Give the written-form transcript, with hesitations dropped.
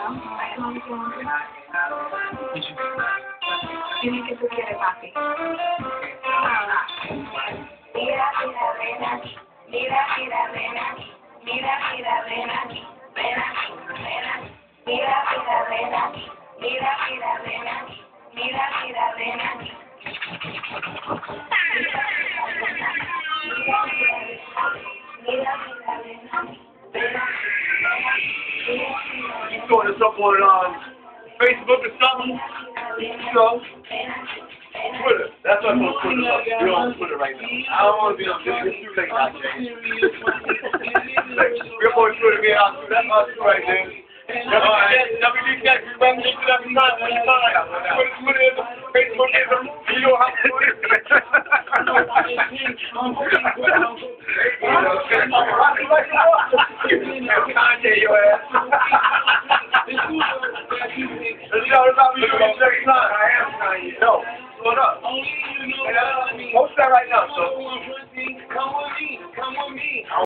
Dime que tú quieres, papi. Mira, mira, ven aquí. Mira, mira, ven aquí. Mira, mira, ven aquí. Ven aquí, ven aquí. Mira, mira, ven aquí. Mira, mira, ven aquí. Mira, mira, ven aquí. You throwing this up on Facebook or something? So, Twitter. That's what I'm going to put it up. You're on Twitter right now. I don't want to be on Twitter. It's too late now, James. We're going to Twitter, man. That's us right there. WDK, we run this every time. Twitter is, Facebook is, you know how to do it. Kanye, your ass. Let's shout it out to you next time. I am Kanye. No, what up? Post that right now, so.